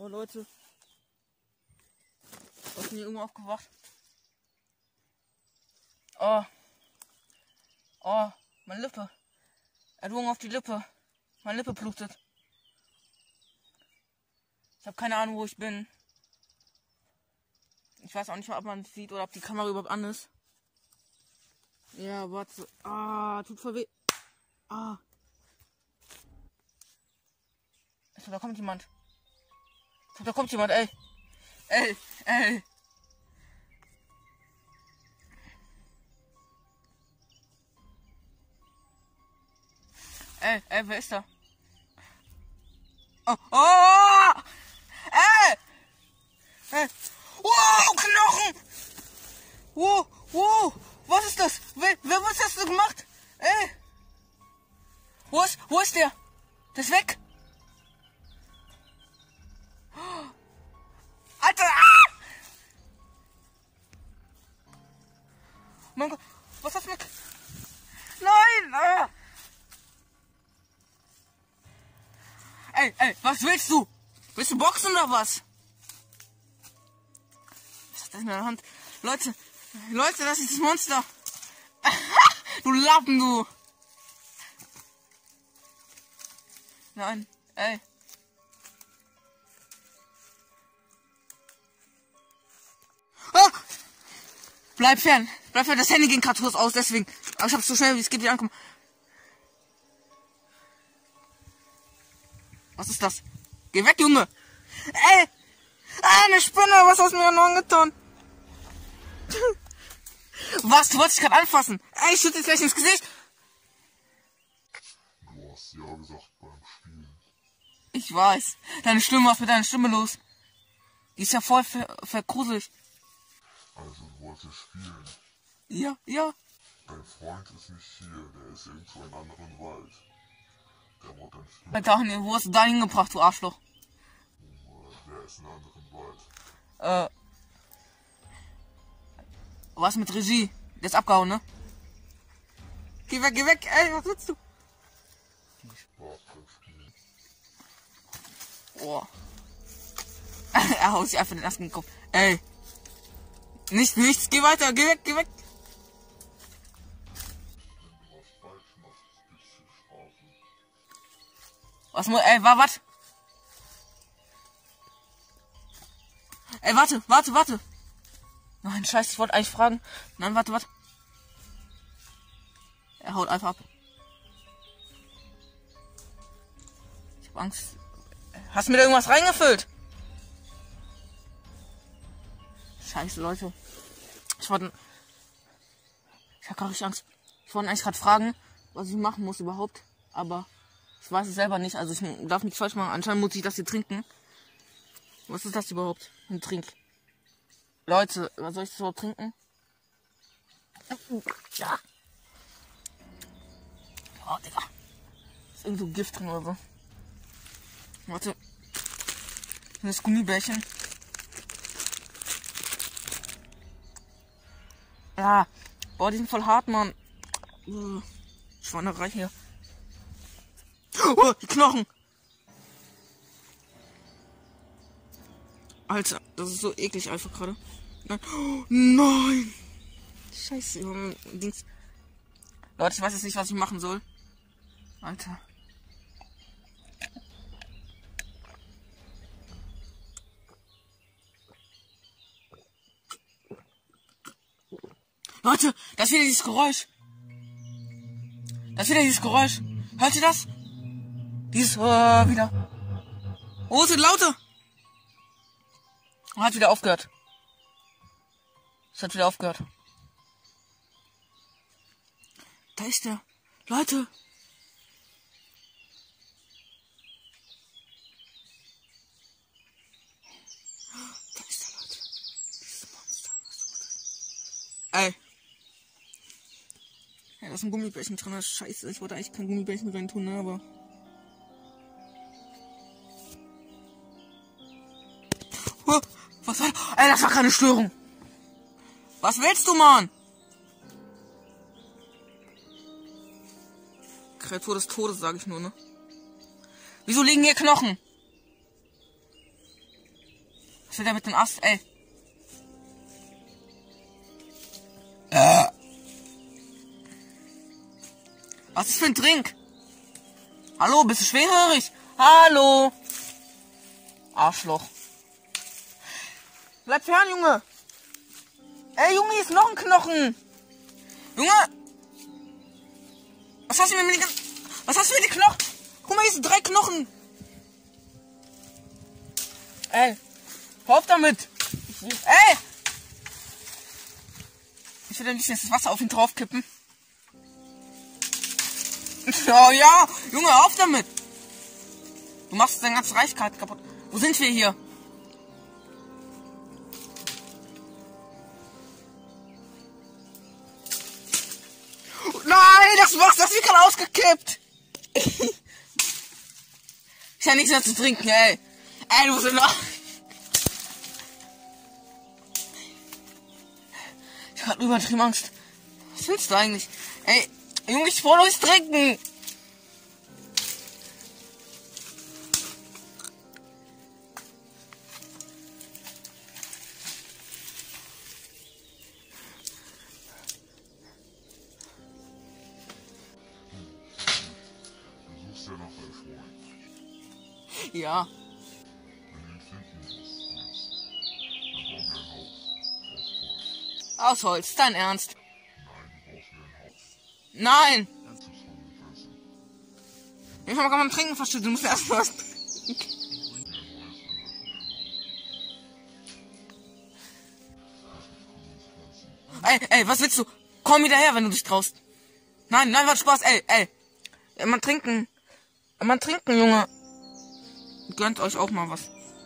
Oh Leute. Ich bin hier irgendwo aufgewacht. Oh. Oh, meine Lippe. Erdrung auf die Lippe. Meine Lippe blutet. Ich habe keine Ahnung, wo ich bin. Ich weiß auch nicht mal, ob man es sieht oder ob die Kamera überhaupt an ist. Ja, warte. Ah, tut voll weh. Ah. Ich glaube, da kommt jemand. Ich glaube, da kommt jemand, ey. Ey. Ey, wer ist da? Oh! Ey! Wow, Knochen! Wow! Was ist das? Wer was hast du gemacht? Ey! Wo ist der? Der ist weg! Alter! Ah! Mein Gott, was hast du mit... Nein! Ah! Ey, was willst du? Willst du boxen oder was? Was hat das in der Hand? Leute, das ist das Monster. Du Lappen, du. Nein, ey. Ah! Bleib fern, das Handy ging gerade kurz aus, deswegen. Aber ich hab's so schnell wie es geht wieder ankommen. Was ist das? Geh weg, Junge! Ey! Eine Spinne! Was hast du mir noch angetan? Was? Du wolltest dich gerade anfassen? Ey, ich schütte dich gleich ins Gesicht! Du hast ja gesagt beim Spielen. Ich weiß. Deine Stimme, was ist mit deiner Stimme los? Die ist ja voll verkruselig. Also du wolltest spielen. Ja. Dein Freund ist nicht hier, der ist irgendwo in einem anderen Wald. Der wurde dann spielen. Daniel, wo hast du da hingebracht, du Arschloch? Der ist in einem anderen Wald. Was mit Regie? Der ist abgehauen, ne? Geh weg, ey, was willst du? Viel Spaß beim Spielen. Oh. Er haut sich einfach den ersten Kopf. Ey. Nichts, geh weiter, geh weg. Wenn du was falsch machst, gibt's hier Strafen. Was? Ey, warte. Nein, scheiße, ich wollte eigentlich fragen. Nein, warte. Er haut einfach ab. Ich hab Angst. Hast du mir da irgendwas reingefüllt? Scheiße, Leute. Ich hab gar richtig Angst. Ich wollte eigentlich gerade fragen, was ich machen muss überhaupt. Aber ich weiß es selber nicht. Also ich darf nichts falsch machen. Anscheinend muss ich das hier trinken. Was ist das überhaupt? Ein Trink. Leute, was soll ich das überhaupt trinken? Ja. Oh, Digga. Ist irgend so Gift drin oder so. Warte. Das Gummibärchen. Ja. Boah, die sind voll hart, Mann. Schweinerei hier. Oh, die Knochen. Alter, das ist so eklig einfach gerade. Nein. Oh, nein. Scheiße, Dings. Leute, ich weiß jetzt nicht, was ich machen soll. Alter. Leute, das ist wieder dieses Geräusch. Hört ihr das? Dieses, wieder. Oh, es wird lauter. Hat wieder aufgehört. Da ist der. Leute. Da ist der, Leute. Dieses Monster. Ey. Ja, da ist ein Gummibärchen drin. Scheiße, ich wollte eigentlich kein Gummibärchen rein tun, ne, aber... Oh, was war das? Ey, das war keine Störung. Was willst du, Mann? Kreatur des Todes, sage ich nur, ne? Wieso liegen hier Knochen? Was will der mit dem Ast, ey? Was ist für ein Trink? Hallo, bist du schwerhörig? Hallo. Arschloch. Bleib fern, Junge. Ey, Junge, hier ist noch ein Knochen. Junge. Was hast du mir mit den ganzen... Was hast du mit den Knochen? Guck mal, hier sind 3 Knochen. Ey. Hör auf damit. Ey. Ich will am liebsten jetzt das Wasser auf ihn draufkippen. Oh ja, Junge, hör auf damit. Du machst dein ganzes Reich kaputt. Wo sind wir hier? Nein, das wird gerade ausgekippt. Ich habe nichts mehr zu trinken, ey. Ey, du bist noch. Ich hab grad übertrieben Angst. Was willst du eigentlich? Ey, Junge, ich wollte euch trinken. Du suchst ja noch deinen Freund. Ja. Wenn du ihn finden willst, dann brauchen wir ein Haus. Aus Holz, dein Ernst? Nein, du brauchst ein Haus. Nein! Das ist Konsequenzen. Ich hab beim Trinken verstanden, du musst erst was. Ey, was willst du? Komm wieder her, wenn du dich traust. Nein, war Spaß, ey. Man trinken, Junge. Gönnt euch auch mal was.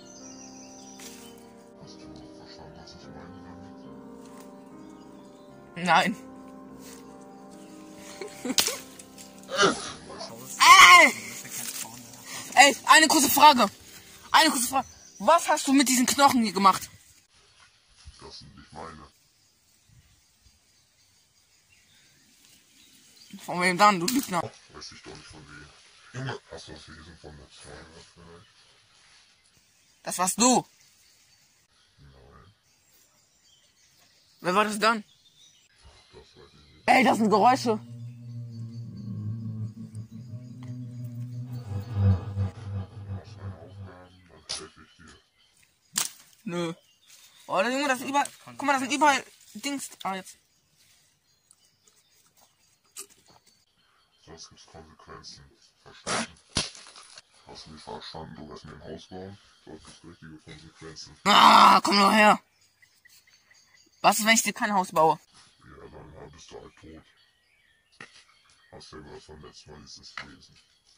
Hast du verstanden, was ich meine damit? Nein. Ey, eine kurze Frage. Was hast du mit diesen Knochen hier gemacht? Das sind nicht meine. Von wem dann, du Lügner? Weiß ich doch nicht von wem. Junge, hast du das gelesen von der 200 vielleicht? Das warst du. Nein, Wer war das dann? das weiß ich nicht. Ey, das sind Geräusche. Du machst meine Aufgaben, dann helfe ich dir. Nö. Oh, Junge, das ist überall. Guck mal, das sind überall Dings. Ah, jetzt. Sonst gibt's Konsequenzen. Verstanden? Hast du nicht verstanden? Du wirst mir ein Haus bauen, sonst gibt's richtige Konsequenzen. Ah, komm nur her. Was ist, wenn ich dir kein Haus baue? Ja, dann bist du halt tot. Hast ja gehört vom letzten Mal dieses Wesen.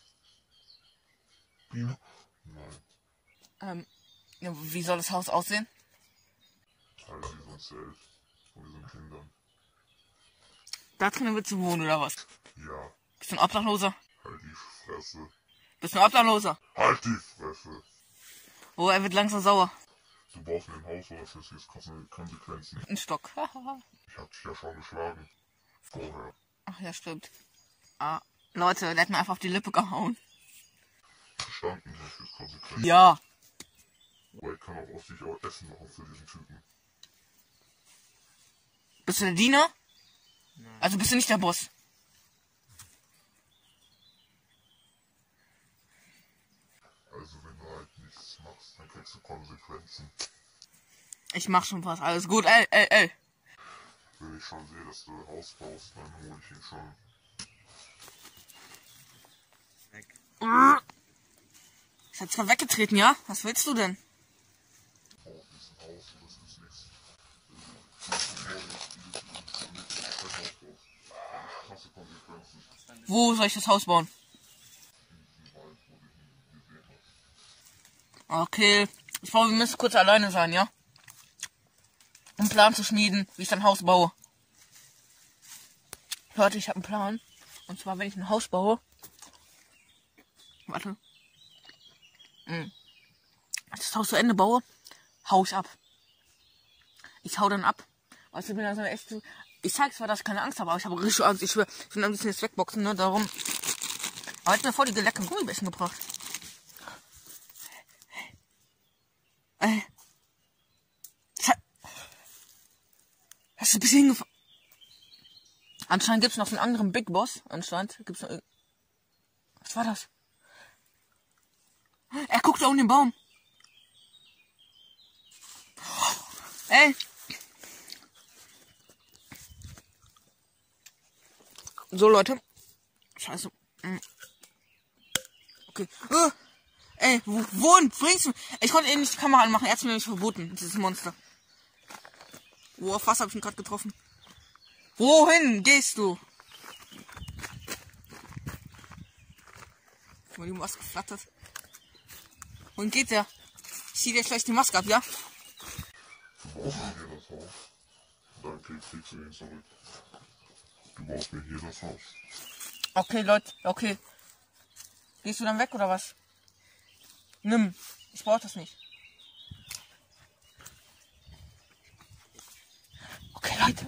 Ja? Nein. Ja, wie soll das Haus aussehen? Halt wie so ein Zelt von diesen Kindern. Da drinnen willst du wohnen, oder was? Ja, Bist du ein Obdachloser? halt die Fresse. Bist du ein Obdachloser? Halt die Fresse! Oh, er wird langsam sauer. Du baust mir ein Haus oder das jetzt Konsequenzen. Ein Stock. Ich hab dich ja schon geschlagen. Vorher. Ach ja, stimmt. Ah, Leute, der hat mir einfach auf die Lippe gehauen. Verstanden, das ist Konsequenzen. Ja. Aber ich kann auch auf dich auch Essen machen für diesen Typen. Bist du der Diener? Nein. Also bist du nicht der Boss? Also wenn du halt nichts machst, dann kriegst du Konsequenzen. Ich mach schon was. Alles gut. Ey. Wenn ich schon sehe, dass du ein Haus baust, dann hole ich ihn schon. Weg. Ich hab's gerade weggetreten, ja? Was willst du denn? Oh, das ist ein Haus, das ist nichts. Krasse Konsequenzen. Wo soll ich das Haus bauen? Okay. Ich glaube, wir müssen kurz alleine sein, ja? Um einen Plan zu schmieden, wie ich dann ein Haus baue. Leute, ich habe einen Plan. Und zwar, wenn ich ein Haus baue. Warte. Wenn ich das Haus zu Ende baue, hau ich ab. Ich hau dann ab. Weißt du, ich bin also echt so. Ich zeig zwar, dass ich keine Angst habe, aber ich habe richtig Angst. Ich schwör, ich will ein bisschen jetzt wegboxen, ne? Darum. Aber jetzt mir vor die leckeren Gummibärchen gebracht. Was ist bis hingefahren? Anscheinend gibt es noch einen anderen Big Boss. Anscheinend gibt's noch... Was war das? Er guckt da um den Baum. Ey. So, Leute. Scheiße. Okay. Ey, wohin bringst du? Ich konnte eben nicht die Kamera anmachen. Er hat mir nicht verboten. Dieses Monster. Wo, auf was habe ich ihn gerade getroffen? Wohin gehst du? Mal die Maske flattert. Wohin geht der? Ich ziehe dir gleich die Maske ab, ja? Du baust mir hier das Haus. Dann kriegst du ihn zurück. Du baust mir hier das Haus. Okay, Leute, okay. Gehst du dann weg oder was? Nimm. Ich brauche das nicht. Okay, Leute.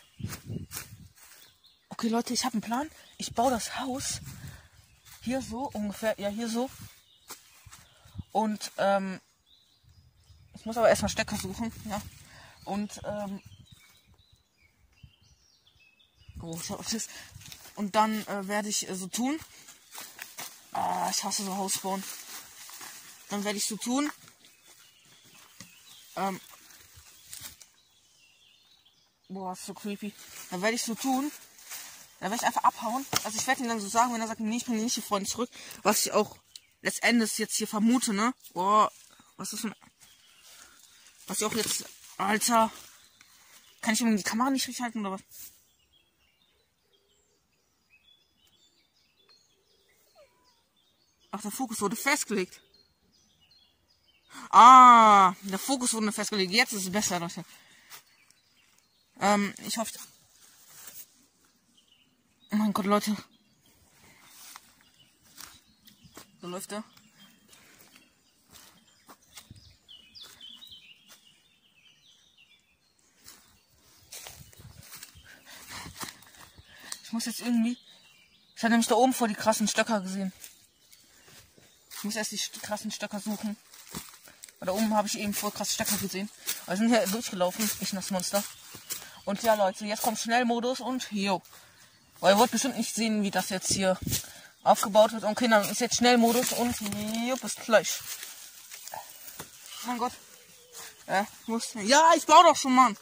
Okay, Leute, ich habe einen Plan. Ich baue das Haus hier so ungefähr. Ja, hier so. Und, ich muss aber erstmal Stecker suchen, ja. Und, oh, schau auf das. Und dann werde ich so tun. Ich hasse so Hausbauen. Dann werde ich so tun. Boah, ist so creepy. Dann werde ich so tun. Dann werde ich einfach abhauen. Also ich werde ihm dann so sagen, wenn er sagt, nee, ich bringe nicht die Freunde zurück. Was ich auch letztendlich jetzt hier vermute, ne? Boah, was ist denn... Was ich auch jetzt... Alter... Kann ich ihm die Kamera nicht richtig halten oder was? Ach, der Fokus wurde festgelegt. Ah, der Fokus wurde festgelegt. Jetzt ist es besser, Leute. Ich hoffe... Oh mein Gott, Leute. So läuft er. Ich muss jetzt irgendwie... Ich habe nämlich da oben vor die krassen Stöcker gesehen. Ich muss erst die krassen Stöcker suchen. Weil da oben habe ich eben voll krasse Stöcker gesehen. Wir sind hier durchgelaufen, ich und das Monster. Und ja, Leute, jetzt kommt Schnellmodus und jo. Weil ihr wollt bestimmt nicht sehen, wie das jetzt hier aufgebaut wird. Okay, dann ist jetzt Schnellmodus und jo, bis gleich. Oh mein Gott. Ja, ich baue doch schon, Mann.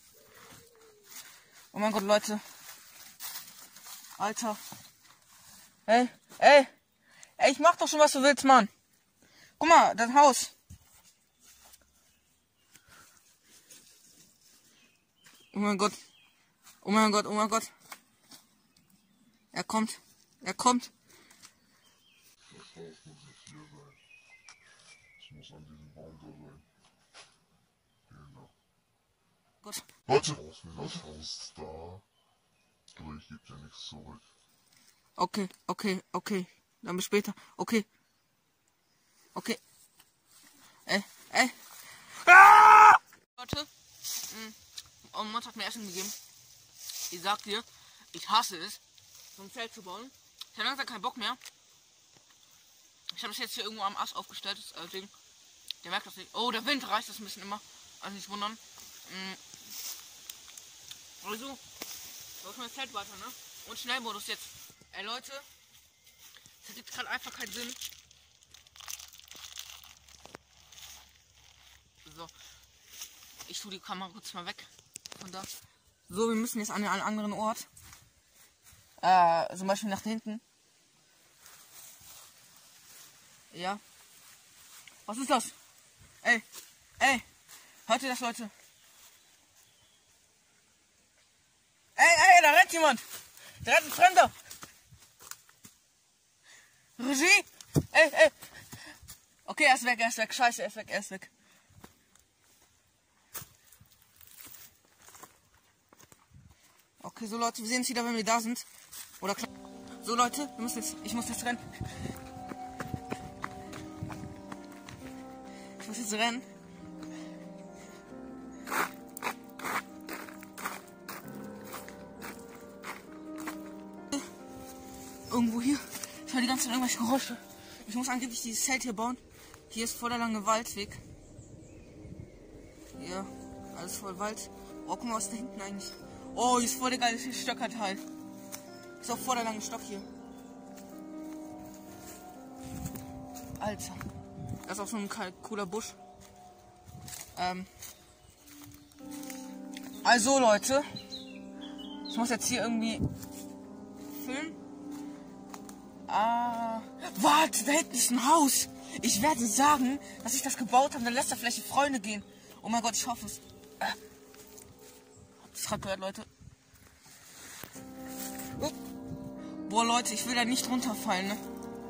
Oh mein Gott, Leute. Alter. Ey, ich mach doch schon, was du willst, Mann. Guck mal, das Haus. Oh mein Gott. Oh mein Gott, oh mein Gott. Er kommt. Das Haus muss jetzt hier sein. Es muss an diesem Baum da sein. Genau. Gott. Leute, das Haus da. Aber ich gebe dir nichts zurück. Okay. Dann bis später. Okay. Ah! Leute. Und Mann hat mir Essen gegeben. Ich sag dir, ich hasse es, so ein Zelt zu bauen. Ich habe langsam keinen Bock mehr. Ich habe das jetzt hier irgendwo am Ast aufgestellt. Das Ding. Der merkt das nicht. Oh, der Wind reißt das ein bisschen immer. Also nicht wundern. Also, läuft mein Zelt weiter, ne? Und Schnellmodus jetzt. Ey Leute, das gibt gerade einfach keinen Sinn. So. Ich tue die Kamera kurz mal weg. Von da. So, wir müssen jetzt an einen anderen Ort. Zum Beispiel nach hinten. Ja. Was ist das? Ey. Hört ihr das, Leute? Ey, da rennt jemand. Da rennt ein Fremder. Regie? Ey. Okay, er ist weg. Scheiße, er ist weg. Okay, so Leute, wir sehen uns wieder, wenn wir da sind. Oder klar. So Leute, ich muss jetzt rennen. Ich muss jetzt rennen. Irgendwo hier. Ich höre die ganze Zeit irgendwelche Geräusche. Ich muss angeblich dieses Zelt hier bauen. Hier ist voll der lange Waldweg. Ja, alles voll Wald. Oh, guck mal, was ist da hinten eigentlich? Oh, hier ist voll der geile Stöckerteil. Ist auch voll der lange Stock hier. Alter. Das ist auch so ein cooler Busch. Also Leute. Ich muss jetzt hier irgendwie filmen. Warte, da hinten ist ein Haus. Ich werde sagen, dass ich das gebaut habe. Dann lässt er vielleicht die Freunde gehen. Oh mein Gott, ich hoffe es. Habt ihr gerade gehört, Leute? Oh. Boah, Leute, ich will da nicht runterfallen, ne?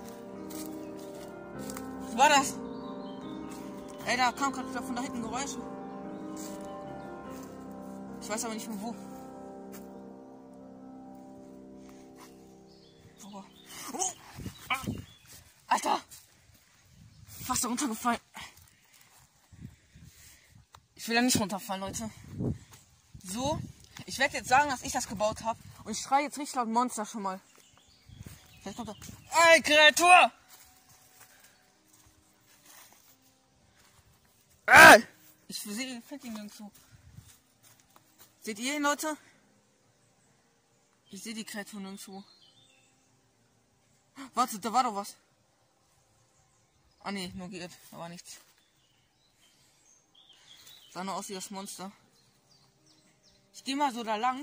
Was war das? Ey, da kam gerade von da hinten Geräusche. Ich weiß aber nicht mehr wo. Oh. Alter! Fast da runtergefallen. Ich will da nicht runterfallen, Leute. So, ich werde jetzt sagen, dass ich das gebaut habe. Und ich schreie jetzt richtig laut Monster schon mal. Vielleicht kommt er. Ey, Kreatur! Ich finde ihn nirgendwo. Seht ihr ihn, Leute? Ich sehe die Kreatur nirgendwo. Warte, da war doch was. Ah ne, nur geirrt. Da war nichts. Sah nur aus wie das Monster. Ich gehe mal so da lang.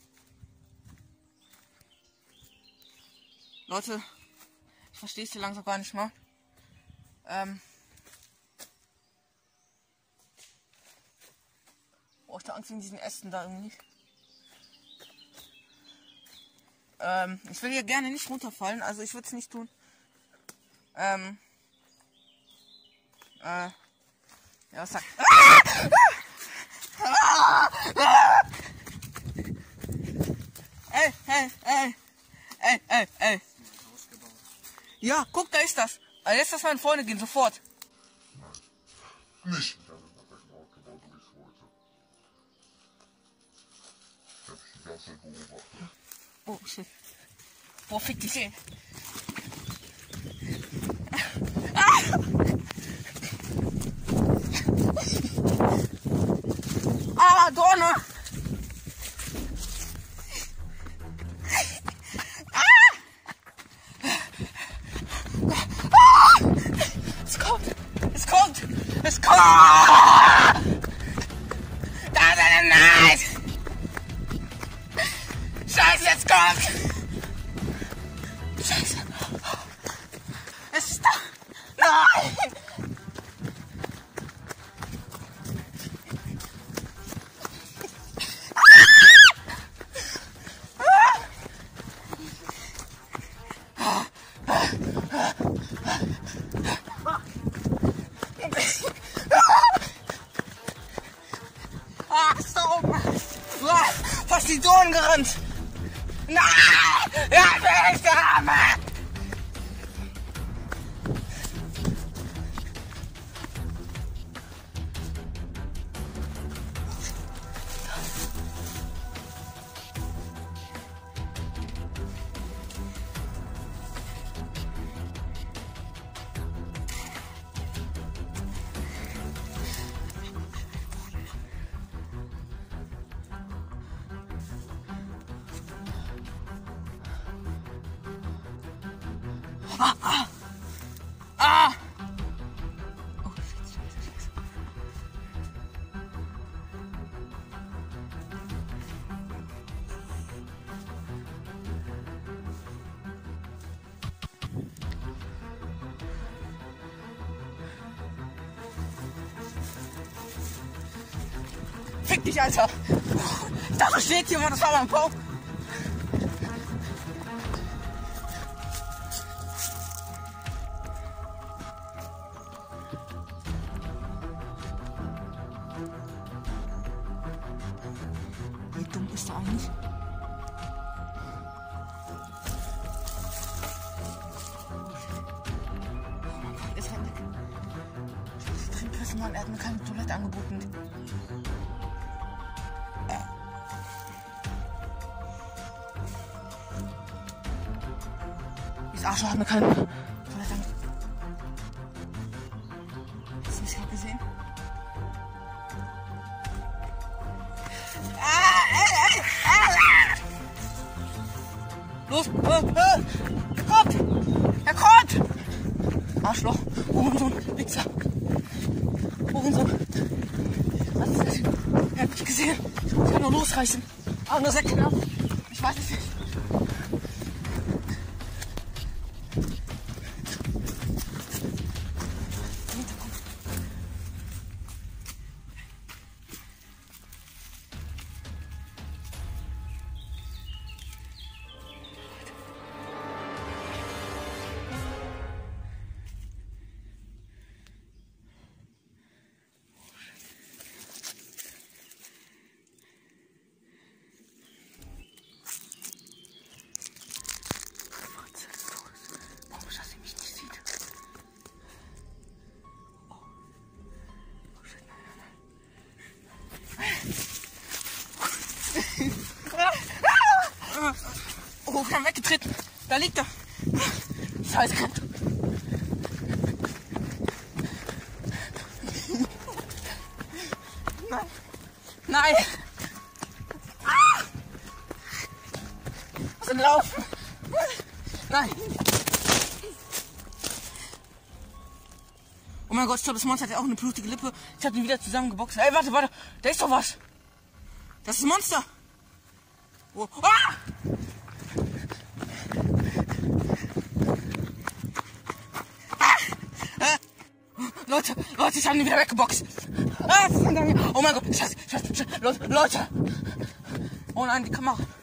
Leute, ich verstehe es hier langsam gar nicht mal. Oh, ich habe Angst wegen diesen Ästen da irgendwie. Ich will hier gerne nicht runterfallen, also ich würde es nicht tun. Ja, was sagt? Ey. Ja, guck, da ist das. Also jetzt lass meine Freunde gehen, sofort. Nicht. Ich habe gebaut, wie ich es wollte. Ich habe die ganze Zeit beobachtet. Oh, shit. Boah, fick dich hin. Dorne! Es kommt! Da ist eine Neid! Scheiße, jetzt kommt! Scheiße! Es ist da! Nein! Fast die Dornen gerannt! Nein! Ja, wer ist der Arme? Oh, Scheiße. Fick dich, Alter! Da steht jemand, das war mein Bauch! Wie dumm ist der eigentlich? Ist halt weg. Ich trinke Pissen, Mann, er hat mir keine Toilette angeboten. Dieses Arschloch hat mir keine Toilette angeboten. Hast du mich gerade gesehen? Los! Kommt! Er kommt! Arschloch! Hurensohn! Wichser! Hurensohn! Was ist das? Er hat mich gesehen. Ich kann nur losreißen. Aber nur 6 knapp. Ich weiß es nicht. Oh, wir haben weggetreten. Da liegt er. Scheiße. Nein. Nein. Was ein Lauf. Nein. Oh mein Gott, ich glaube, das Monster hat ja auch eine blutige Lippe. Ich habe ihn wieder zusammengeboxt. Ey, warte. Da ist doch was. Das ist ein Monster. Oh. Ah! Leute, ich habe ihn wieder weggeboxt. Oh mein Gott, Scheiße. Leute. Oh nein, die Kamera.